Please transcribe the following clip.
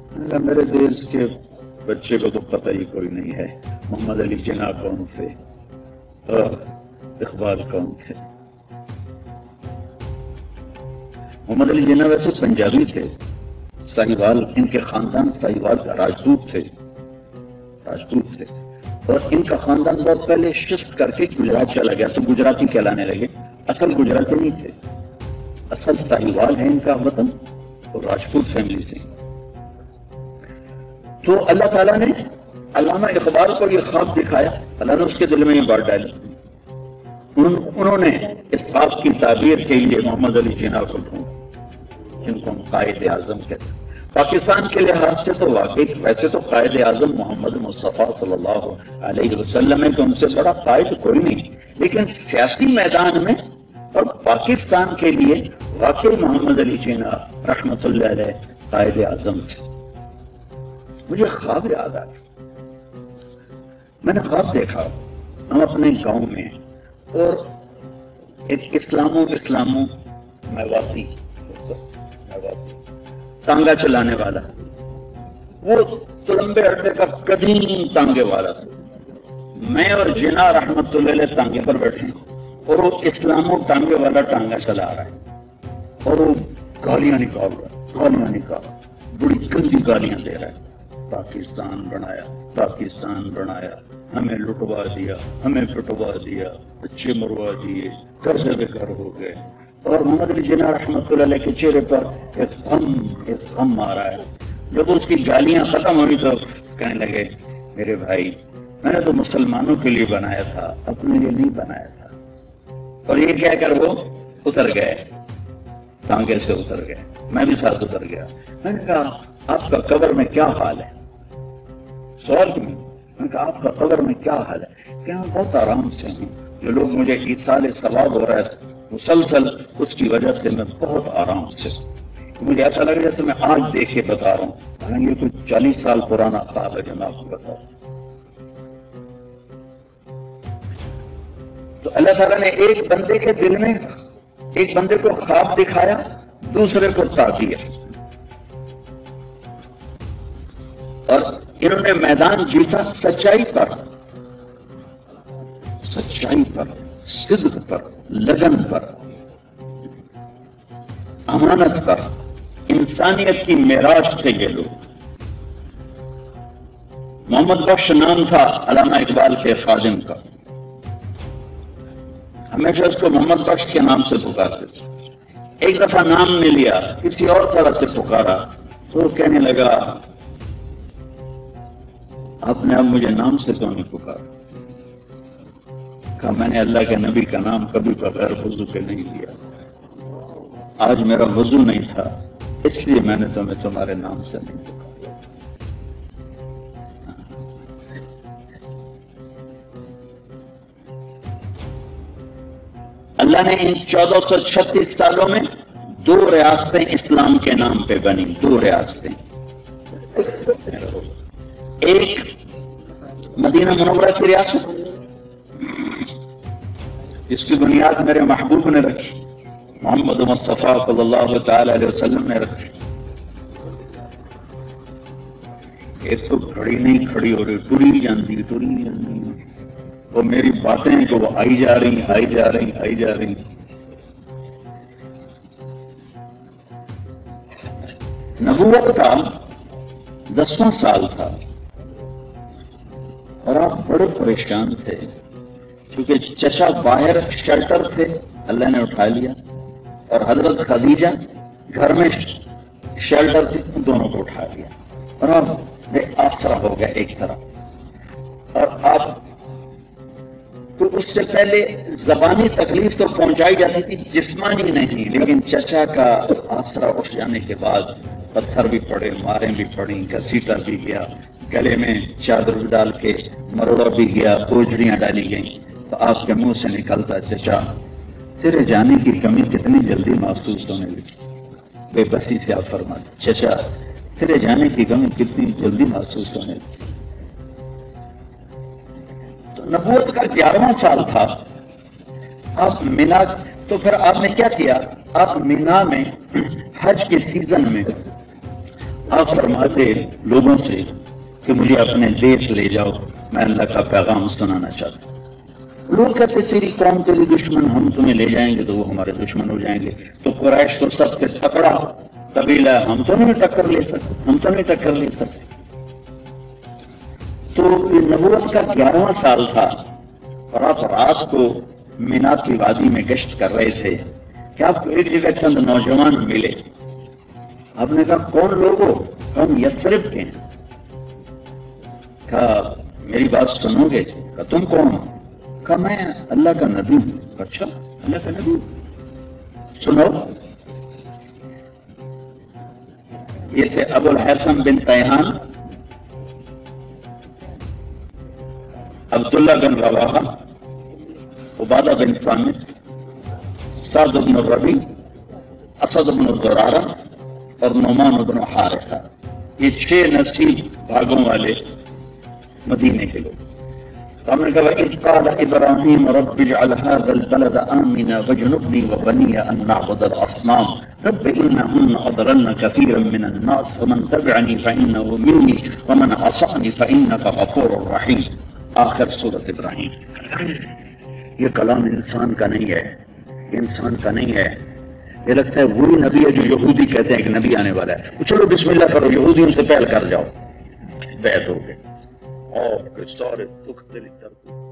میرے دیش کے بچے کو تو پتہ ہی کوئی نہیں ہے محمد علی جناح کون تھے اور اقبال کون تھے۔ محمد علی جناح ویسے پنجابی تھے، ساہیوال، ان کے خاندان ساہیوال کا راجدوت تھے اور ان کا خاندان بہت پہلے شفٹ کر کے گجرات چلا گیا تو گجراتی کہلانے لگے، اصل گجراتی نہیں تھے، اصل ساہیوال ہے ان کا وطن اور راجپوت فیملی سے۔ تو اللہ تعالیٰ نے علامہ اقبال کو یہ خواب دکھایا، اللہ نے اس کے دل میں یہ بات ڈالی، انہوں نے اس خواب کی تعبیر کے لیے محمد علی جناح کو ڈھونڈا جن کو ہم قائد اعظم کہتے ہیں۔ پاکستان کے لحاظ سے تو واقعی ویسے تو قائد اعظم محمد مصطفیٰ صلی اللہ علیہ وسلم ہے کہ ان سے بڑا قائد کوئی نہیں، لیکن سیاسی میدان میں اور پاکستان کے لیے واقعی محمد علی جناح رحمۃ اللہ علیہ قائد اعظم تھے۔ مجھے خواب یاد آ گیا، میں نے خواب دیکھا ہم اپنے گاؤں میں اور ایک اسلامو میواتی تانگا چلانے والا، وہ تلمبے اڈے کا قدیم تانگے والا تھا، میں اور جناح رحمت اللہ علیہ تانگے پر بیٹھے اور وہ اسلامو ٹانگے والا ٹانگا چلا رہا ہے اور وہ گالیاں نکال بڑی گندی گالیاں دے رہا ہے، پاکستان بنایا، ہمیں لٹوا دیا، ہمیں پٹوا دیا، بچے مروا دیے، قرضے بے گھر ہو گئے، اور محمد علی جناح رحمۃ اللہ علیہ کے چہرے پر ایک غم آ رہا ہے۔ جب اس کی گالیاں ختم ہوئی تو کہنے لگے، میرے بھائی میں نے تو مسلمانوں کے لیے بنایا تھا، اپنے لیے نہیں بنایا تھا، اور یہ کہہ کر وہ اتر گئے، ٹانگے سے اتر گئے، میں بھی ساتھ اتر گیا۔ میں نے کہا آپ کا قبر میں کیا حال ہے؟ سوال کی میں نے کہا آپ کا قبر میں کیا حال ہے؟ کہ میں بہت آرام سے ہوں، جو لوگ مجھے ایصال ثواب ہو رہا ہے مسلسل، اس کی وجہ سے میں بہت آرام سے ہوں، مجھے ایسا لگا جیسے میں آج دیکھ کے بتا رہا ہوں، یہ کوئی 40 سال پرانا خواب ہے جو میں آپ کو بتا رہا ہوں۔ تو اللہ تعالیٰ نے ایک بندے کے دل میں ایک بندے کو خواب دکھایا، دوسرے کو تعبیر، اور انہوں نے میدان جیتا سچائی پر، صدق پر، لگن پر، امانت پر، انسانیت کی معراج تھے یہ لوگ۔ محمد بخش نام تھا علامہ اقبال کے خادم کا، ہمیشہ اس کو محمد بخش کے نام سے پکارتے تھے۔ ایک دفعہ نام نے لیا، کسی اور طرح سے پکارا تو کہنے لگا آپ نے اب مجھے نام سے تو نہیں پکارا؟ کہا میں نے اللہ کے نبی کا نام کبھی بغیر وضو کے نہیں لیا، آج میرا وضو نہیں تھا اس لیے میں نے تمہیں تمہارے نام سے نہیں پکارا۔ اللہ نے ان 1436 سالوں میں 2 ریاستیں اسلام کے نام پہ بنی، 2 ریاستیں، ایک مدینہ منورہ کی ریاست جس کی بنیاد میرے محبوب نے رکھی، محمد مصطفیٰ صلی اللہ تعالی علیہ وسلم نے رکھی۔ ایک تو کھڑی نہیں کھڑی ہو رہی، ٹری جاندی، وہ میری باتیں کہ وہ آئی جا رہی۔ نبوت کا 10واں سال تھا اور آپ بڑے پریشان تھے کیونکہ چچا باہر شیلٹر تھے، اللہ نے اٹھا لیا، اور حضرت خدیجہ گھر میں شیلٹر تھی، دونوں کو اٹھا لیا، اور آپ بے آسرا ہو گئے ایک طرف۔ اور آپ تو اس سے پہلے زبانی تکلیف تو پہنچائی جاتی تھی، جسمانی نہیں، لیکن چچا کا آسرا اٹھ جانے کے بعد پتھر بھی پڑے، ماریں بھی پڑیں، گھسیٹا بھی گیا، گلے میں چادر ڈال کے مروڑا بھی گیا، اوجڑیاں ڈالی گئیں، تو آپ کے منہ سے نکلتا، چچا تیرے جانے کی کمی کتنی جلدی محسوس ہونے لگی۔ بے بسی سے آپ فرماتے، چچا تیرے جانے کی کمی کتنی جلدی محسوس ہونے لگی۔ تو نبوت کا 11واں سال تھا، آپ مینا، تو پھر آپ نے کیا کیا، آپ مینا میں حج کے سیزن میں آپ فرماتے لوگوں سے کہ مجھے اپنے دیش لے جاؤ، میں اللہ کا پیغام سنانا چاہتا ہوں۔ لوگ کہتے تیری قوم تیری دشمن، ہم تمہیں لے جائیں گے تو وہ ہمارے دشمن ہو جائیں گے، تو قریش تو سب سے تکڑا قبیلہ ہے، ہم تو نہیں ٹکر لے سکتے۔ تو یہ نبوت کا 11واں سال تھا اور آپ رات کو مینا کی وادی میں گشت کر رہے تھے کہ آپ کو ایک جگہ چند نوجوان ملے۔ آپ نے کہا کون لوگ ہو؟ ہم یثرب کے ہیں۔ کہا میری بات سنو گے؟ کہا تم کون ہو؟ کہا میں اللہ کا نبی ہوں۔ اچھا اللہ کا نبی، سنو۔ یہ تھے ابو الحسن بن تیہان، عبداللہ بن رواحہ، عبادہ بن صامت، سعد بن الربیع، اسد بن زرارہ اور نعمان بن حارثہ۔ یہ 6 نصیب بھاگوں والے مدینے کے لوگ۔ تو ہم نے کہا اذ قال ابراہیم رب اجعل هذا البلد آمنا واجنبنی وبنی ان نعبد الاصنام رب انہن اضللن کثیرا من الناس ومن تبعنی فانه منی ومن عصانی فانک غفور رحیم۔ آخر سورۃ ابراہیم۔ یہ کلام انسان کا نہیں ہے، انسان کا نہیں ہے۔ یہ لگتا ہے وہی نبی ہے جو یہودی کہتے ہیں کہ نبی آنے والا ہے، چلو بسم اللہ کرو، یہودیوں سے پہل کر جاؤ۔ بیعت ہو گئے اور سارے دکھ دل